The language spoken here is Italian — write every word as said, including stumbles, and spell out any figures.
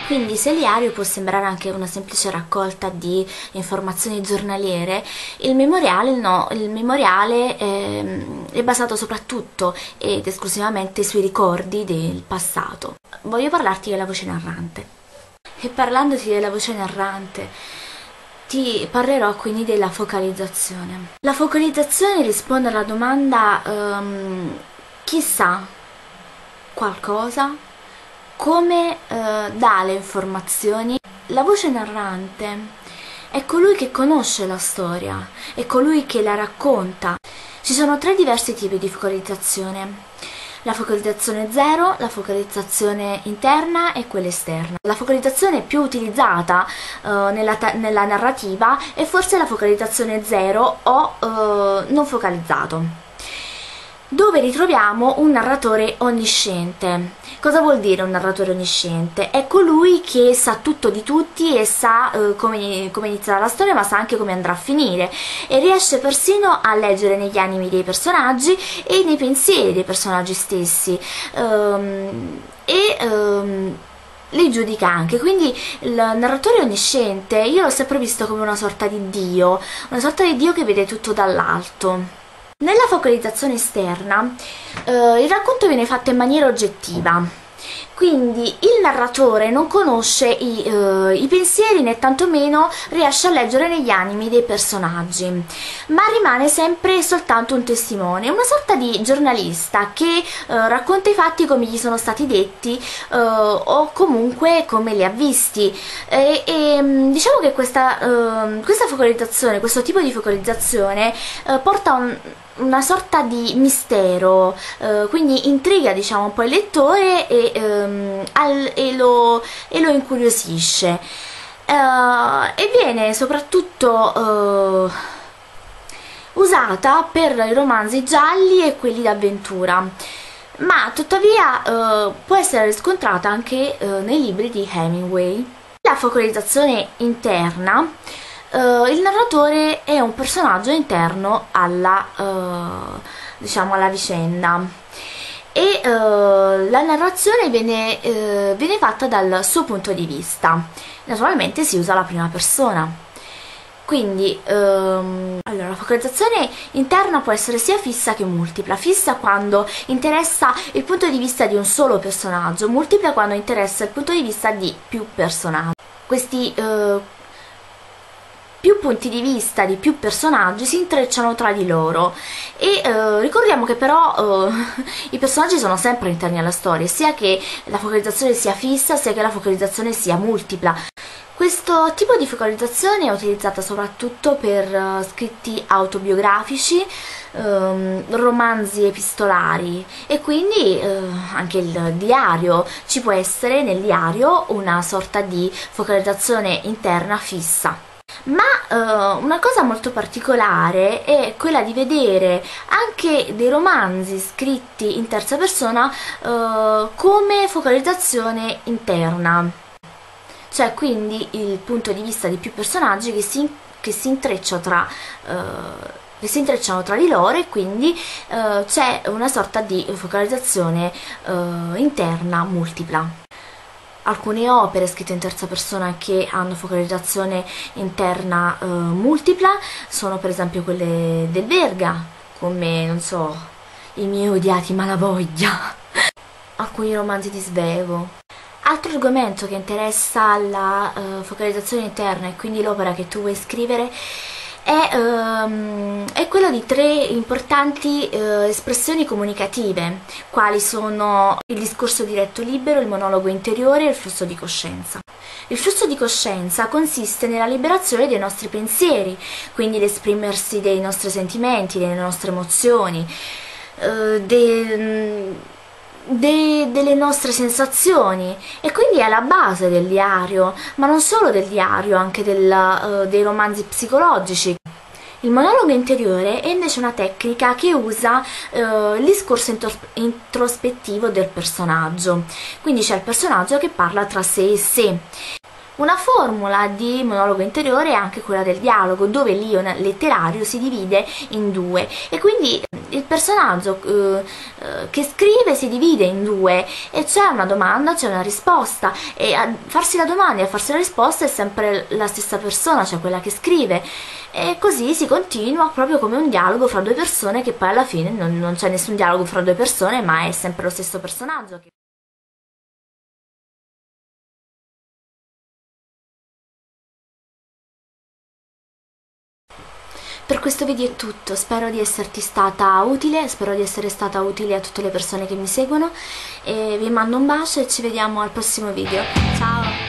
Quindi se il diario può sembrare anche una semplice raccolta di informazioni giornaliere, il memoriale no, il memoriale è, è basato soprattutto ed esclusivamente sui ricordi del passato. Voglio parlarti della voce narrante. E parlandoti della voce narrante, ti parlerò quindi della focalizzazione. La focalizzazione risponde alla domanda um, chi sa qualcosa, come uh, dà le informazioni. La voce narrante è colui che conosce la storia, è colui che la racconta. Ci sono tre diversi tipi di focalizzazione: la focalizzazione zero, la focalizzazione interna e quella esterna. La focalizzazione più utilizzata uh, nella, nella narrativa è forse la focalizzazione zero o uh, non focalizzato, dove ritroviamo un narratore onnisciente. Cosa vuol dire un narratore onnisciente? È colui che sa tutto di tutti e sa uh, come, come inizierà la storia, ma sa anche come andrà a finire, e riesce persino a leggere negli animi dei personaggi e nei pensieri dei personaggi stessi, um, e um, li giudica anche. Quindi il narratore onnisciente io l'ho sempre visto come una sorta di dio, una sorta di dio che vede tutto dall'alto. Nella focalizzazione esterna eh, il racconto viene fatto in maniera oggettiva, quindi il narratore non conosce i, eh, i pensieri né tantomeno riesce a leggere negli animi dei personaggi, ma rimane sempre soltanto un testimone, una sorta di giornalista che eh, racconta i fatti come gli sono stati detti eh, o comunque come li ha visti. E, e diciamo che questa, eh, questa focalizzazione, questo tipo di focalizzazione eh, porta un una sorta di mistero, eh, quindi intriga diciamo un po' il lettore e, ehm, al, e, lo, e lo incuriosisce, eh, e viene soprattutto eh, usata per i romanzi gialli e quelli d'avventura, ma tuttavia eh, può essere riscontrata anche eh, nei libri di Hemingway. La focalizzazione interna, Uh, il narratore è un personaggio interno alla, uh, diciamo alla vicenda, e uh, la narrazione viene, uh, viene fatta dal suo punto di vista. Naturalmente si usa la prima persona. Quindi um, allora, la focalizzazione interna può essere sia fissa che multipla. Fissa quando interessa il punto di vista di un solo personaggio, multipla quando interessa il punto di vista di più personaggi. Questi uh, più punti di vista di più personaggi si intrecciano tra di loro, e eh, ricordiamo che però eh, i personaggi sono sempre interni alla storia, sia che la focalizzazione sia fissa sia che la focalizzazione sia multipla. Questo tipo di focalizzazione è utilizzata soprattutto per uh, scritti autobiografici, um, romanzi epistolari, e quindi uh, anche il diario. Ci può essere nel diario una sorta di focalizzazione interna fissa. Ma uh, una cosa molto particolare è quella di vedere anche dei romanzi scritti in terza persona uh, come focalizzazione interna, cioè quindi il punto di vista di più personaggi che si, che si intrecciano tra uh, che si intrecciano tra di loro, e quindi uh, c'è una sorta di focalizzazione uh, interna multipla. Alcune opere scritte in terza persona che hanno focalizzazione interna uh, multipla sono per esempio quelle del Verga, come, non so, I miei odiati Malavoglia, alcuni romanzi di Svevo. Altro argomento che interessa la uh, focalizzazione interna, e quindi l'opera che tu vuoi scrivere, è, um, è quello di tre importanti uh, espressioni comunicative, quali sono il discorso diretto libero, il monologo interiore e il flusso di coscienza. Il flusso di coscienza consiste nella liberazione dei nostri pensieri, quindi l'esprimersi dei nostri sentimenti, delle nostre emozioni, uh, dei... De, delle nostre sensazioni, e quindi è la base del diario, ma non solo del diario, anche del, uh, dei romanzi psicologici. Il monologo interiore è invece una tecnica che usa uh, il discorso introspettivo del personaggio, quindi c'è il personaggio che parla tra sé e sé. Una formula di monologo interiore è anche quella del dialogo, dove l'io letterario si divide in due e quindi il personaggio eh, eh, che scrive si divide in due e c'è una domanda, c'è una risposta, e a farsi la domanda e a farsi la risposta è sempre la stessa persona, cioè quella che scrive, e così si continua proprio come un dialogo fra due persone, che poi alla fine non, non c'è nessun dialogo fra due persone, ma è sempre lo stesso personaggio che... Per questo video è tutto, spero di esserti stata utile, spero di essere stata utile a tutte le persone che mi seguono, e vi mando un bacio e ci vediamo al prossimo video. Ciao!